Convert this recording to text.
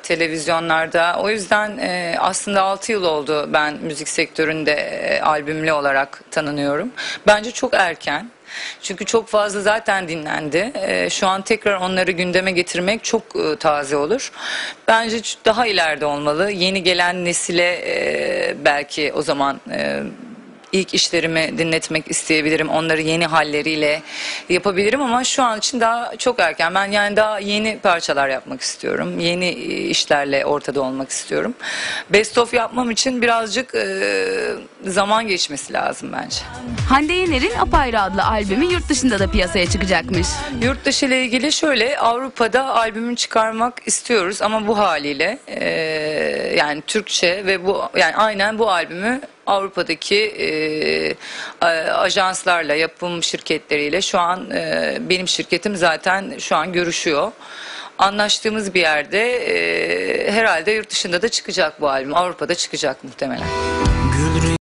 televizyonlarda. O yüzden aslında 6 yıl oldu ben müzik sektöründe albümlü olarak tanınıyorum. Bence çok erken. Çünkü çok fazla zaten dinlendi. Şu an tekrar onları gündeme getirmek çok taze olur. Bence daha ileride olmalı. Yeni gelen nesile belki o zaman ilk işlerimi dinletmek isteyebilirim. Onları yeni halleriyle yapabilirim ama şu an için daha çok erken. Ben yani daha yeni parçalar yapmak istiyorum. Yeni işlerle ortada olmak istiyorum. Best of yapmam için birazcık zaman geçmesi lazım bence. Hande Yener'in Apayrı adlı albümü yurt dışında da piyasaya çıkacakmış. Yurt dışı ile ilgili şöyle, Avrupa'da albümünü çıkarmak istiyoruz ama bu haliyle yani Türkçe ve bu yani aynen bu albümü Avrupa'daki ajanslarla, yapım şirketleriyle şu an benim şirketim zaten şu an görüşüyor. Anlaştığımız bir yerde herhalde yurt dışında da çıkacak bu albüm. Avrupa'da çıkacak muhtemelen.